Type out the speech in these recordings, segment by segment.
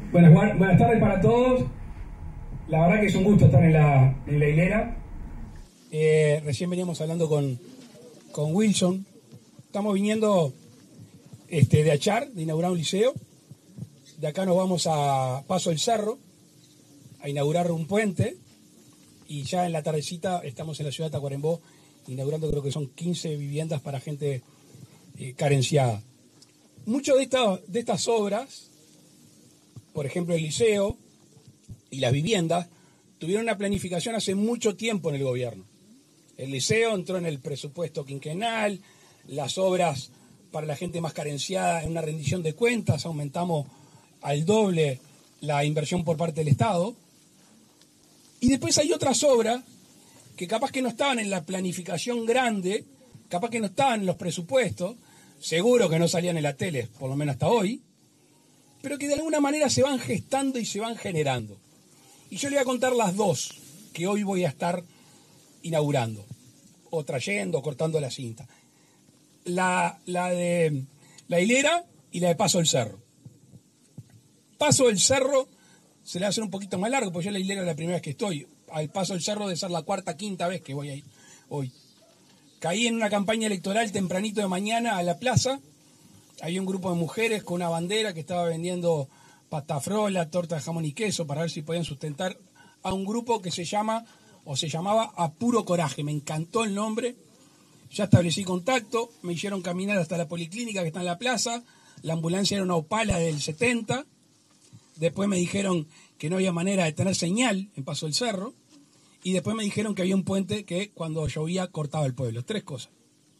Bueno, buenas tardes para todos. La verdad que es un gusto estar en la hilera. Recién veníamos hablando con Wilson. Estamos viniendo de Achar, de inaugurar un liceo. De acá nos vamos a Paso del Cerro, a inaugurar un puente. Y ya en la tardecita estamos en la ciudad de Tacuarembó, inaugurando, creo que son 15 viviendas para gente carenciada. Muchas de estas obras, por ejemplo el liceo y las viviendas, tuvieron una planificación hace mucho tiempo en el gobierno. El liceo entró en el presupuesto quinquenal, las obras para la gente más carenciada en una rendición de cuentas, aumentamos al doble la inversión por parte del Estado. Y después hay otras obras que capaz que no estaban en la planificación grande, capaz que no estaban en los presupuestos, seguro que no salían en la tele, por lo menos hasta hoy, pero que de alguna manera se van gestando y se van generando. Y yo le voy a contar las dos que hoy voy a estar inaugurando, o trayendo, o cortando la cinta. La de la hilera y la de Paso del Cerro. Paso del Cerro se le va a hacer un poquito más largo, porque yo la hilera es la primera vez que estoy. Al Paso del Cerro debe ser la cuarta, quinta vez que voy a ir hoy. Caí en una campaña electoral tempranito de mañana a la plaza. Había un grupo de mujeres con una bandera que estaba vendiendo patafrola, torta de jamón y queso, para ver si podían sustentar a un grupo que se llamaba A Puro Coraje. Me encantó el nombre. Ya establecí contacto, me hicieron caminar hasta la policlínica que está en la plaza. La ambulancia era una Opala del 70. Después me dijeron que no había manera de tener señal en Paso del Cerro. Y después me dijeron que había un puente que cuando llovía cortaba el pueblo. Tres cosas.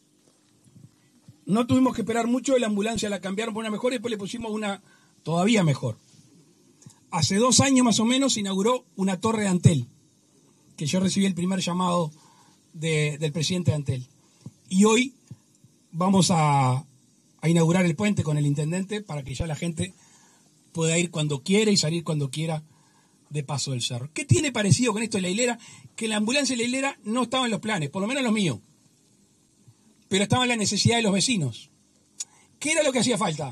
No tuvimos que esperar mucho, la ambulancia la cambiaron por una mejor y después le pusimos una todavía mejor. Hace 2 años más o menos se inauguró una torre de Antel, que yo recibí el primer llamado del presidente de Antel. Y hoy vamos a inaugurar el puente con el intendente para que ya la gente pueda ir cuando quiera y salir cuando quiera de Paso del Cerro. ¿Qué tiene parecido con esto de la hilera? Que la ambulancia y la hilera no estaban en los planes, por lo menos los míos, pero estaba en la necesidad de los vecinos. ¿Qué era lo que hacía falta?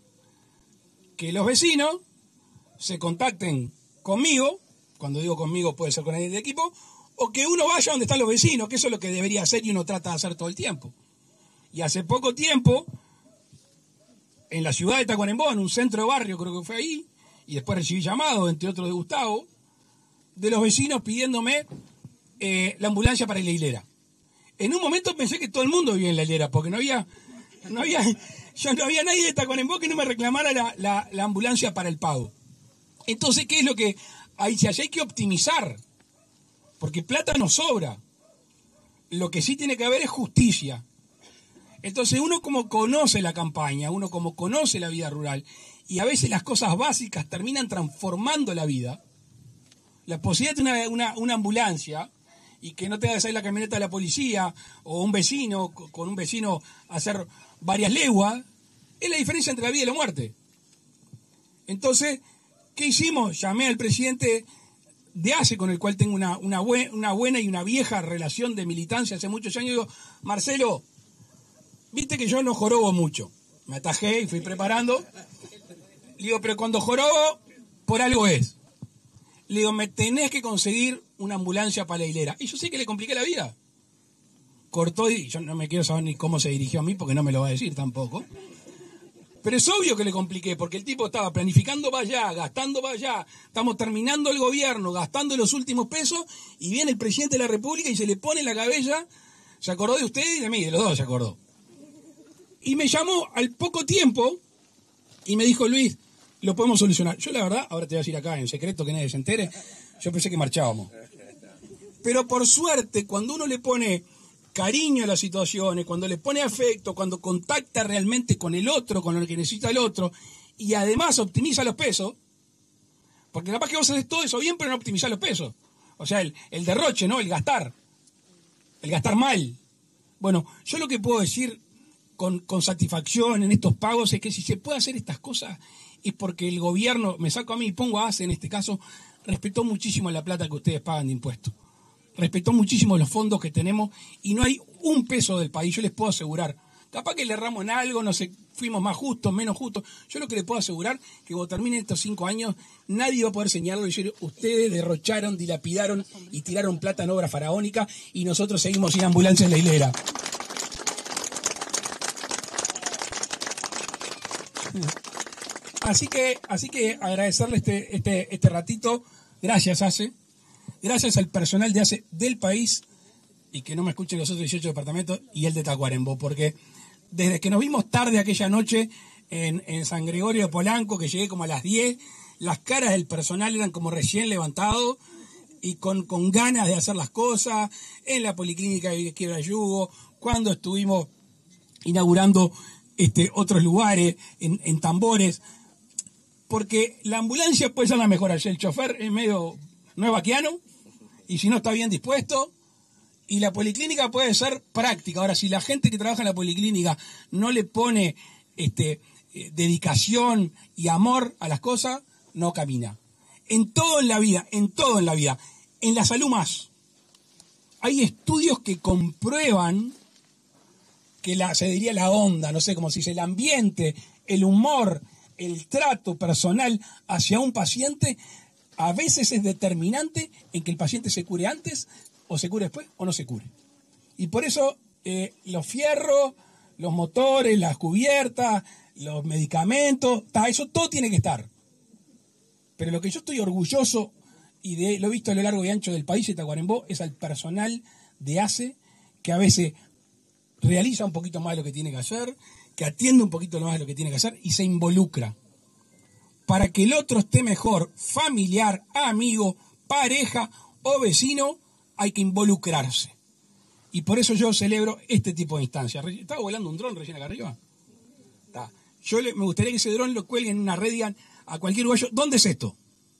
Que los vecinos se contacten conmigo, cuando digo conmigo puede ser con alguien del equipo, o que uno vaya donde están los vecinos, que eso es lo que debería hacer y uno trata de hacer todo el tiempo. Y hace poco tiempo, en la ciudad de Tacuarembó, en un centro de barrio, creo que fue ahí, y después recibí llamados, entre otros de Gustavo, de los vecinos pidiéndome la ambulancia para la hilera. En un momento pensé que todo el mundo vivía en la hilera, porque no había nadie de Tacuarembó que no me reclamara la ambulancia para el pago. Entonces, ¿qué es lo que ahí se hace? Hay que optimizar, porque plata no sobra. Lo que sí tiene que haber es justicia. Entonces, uno como conoce la campaña, uno como conoce la vida rural, y a veces las cosas básicas terminan transformando la vida, la posibilidad de tener una ambulancia y que no tenga que salir la camioneta de la policía o un vecino, con un vecino hacer varias leguas, es la diferencia entre la vida y la muerte. Entonces, ¿qué hicimos? Llamé al presidente de ACE, con el cual tengo una buena y una vieja relación de militancia hace muchos años, y digo, Marcelo, viste que yo no jorobo mucho. Me atajé y fui preparando. Le digo, pero cuando jorobo, por algo es. Le digo, me tenés que conseguir una ambulancia para la hilera. Y yo sé que le compliqué la vida. Cortó y yo no me quiero saber ni cómo se dirigió a mí, porque no me lo va a decir tampoco. Pero es obvio que le compliqué, porque el tipo estaba planificando para allá, gastando para allá. Estamos terminando el gobierno, gastando los últimos pesos, y viene el presidente de la República y se le pone en la cabeza. Se acordó de usted y de mí, de los dos se acordó. Y me llamó al poco tiempo y me dijo, Luis, lo podemos solucionar. Yo la verdad, ahora te voy a decir acá en secreto que nadie se entere, yo pensé que marchábamos. Pero por suerte, cuando uno le pone cariño a las situaciones, cuando le pone afecto, cuando contacta realmente con el otro, con lo que necesita el otro, y además optimiza los pesos, porque capaz que vos haces todo eso bien, pero no optimizás los pesos. O sea, el derroche, ¿no? El gastar mal. Bueno, yo lo que puedo decir con satisfacción en estos pagos es que si se puede hacer estas cosas es porque el gobierno, me saco a mí y pongo a ACE en este caso, respetó muchísimo la plata que ustedes pagan de impuestos. Respetó muchísimo los fondos que tenemos y no hay un peso del país, yo les puedo asegurar Capaz que le erramos en algo, no sé, fuimos más justos, menos justos. Yo lo que le puedo asegurar que cuando terminen estos 5 años, nadie va a poder señalarlo y decir, ustedes derrocharon, dilapidaron y tiraron plata en obra faraónica y nosotros seguimos sin ambulancia en la hilera. Así que agradecerle este ratito. Gracias, ACE. Gracias al personal de ACE del país y que no me escuchen los otros 18 departamentos y el de Tacuarembó, porque desde que nos vimos tarde aquella noche en San Gregorio de Polanco, que llegué como a las 10, las caras del personal eran como recién levantados y con ganas de hacer las cosas, en la Policlínica de Izquierda Yugo, cuando estuvimos inaugurando otros lugares, en Tambores, porque la ambulancia puede ser la mejor, el chofer es medio, no es vaquiano, y si no está bien dispuesto, y la policlínica puede ser práctica. Ahora, si la gente que trabaja en la policlínica no le pone dedicación y amor a las cosas, no camina. En todo en la vida, en la salud más. Hay estudios que comprueban que se diría la onda, no sé cómo se dice, el ambiente, el humor, el trato personal hacia un paciente a veces es determinante en que el paciente se cure antes o se cure después o no se cure. Y por eso los fierros, los motores, las cubiertas, los medicamentos, eso todo tiene que estar. Pero lo que yo estoy orgulloso, y lo he visto a lo largo y ancho del país de Tacuarembó, es al personal de ACE, que a veces realiza un poquito más de lo que tiene que hacer, que atiende un poquito más de lo que tiene que hacer y se involucra. Para que el otro esté mejor, familiar, amigo, pareja o vecino, hay que involucrarse. Y por eso yo celebro este tipo de instancias. ¿Estaba volando un dron recién acá arriba? Me gustaría que ese dron lo cuelguen en una red y digan a cualquier uruguayo, ¿dónde es esto?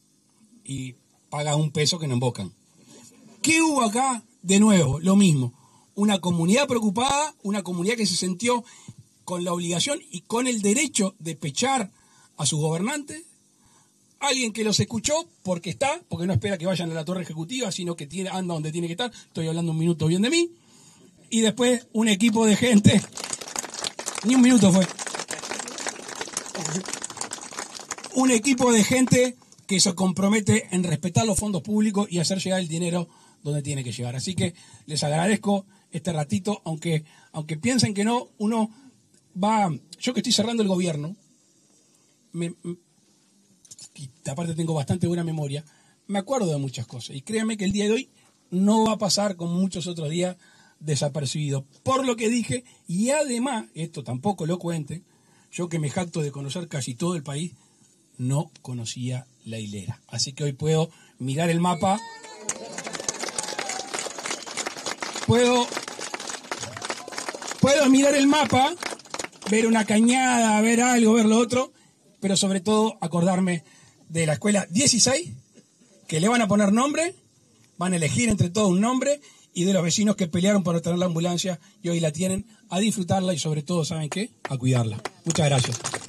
Y paga $1 que nos embocan. ¿Qué hubo acá? De nuevo, lo mismo. Una comunidad preocupada, una comunidad que se sintió con la obligación y con el derecho de pechar a sus gobernantes, alguien que los escuchó porque no espera que vayan a la torre ejecutiva, sino que anda donde tiene que estar, estoy hablando un minuto bien de mí, y después un equipo de gente, ni un minuto fue, un equipo de gente que se compromete en respetar los fondos públicos y hacer llegar el dinero donde tiene que llegar. Así que les agradezco este ratito, aunque piensen que no, uno va, yo que estoy cerrando el gobierno, y aparte tengo bastante buena memoria, me acuerdo de muchas cosas. Y créanme que el día de hoy no va a pasar como muchos otros días desapercibido. Por lo que dije, y además, esto tampoco lo cuente, yo que me jacto de conocer casi todo el país, no conocía la hilera. Así que hoy puedo mirar el mapa, puedo mirar el mapa, ver una cañada, ver algo, ver lo otro, pero sobre todo acordarme de la escuela 16, que le van a poner nombre, van a elegir entre todos un nombre, y de los vecinos que pelearon por tener la ambulancia y hoy la tienen, a disfrutarla y sobre todo, ¿saben qué? A cuidarla. Muchas gracias.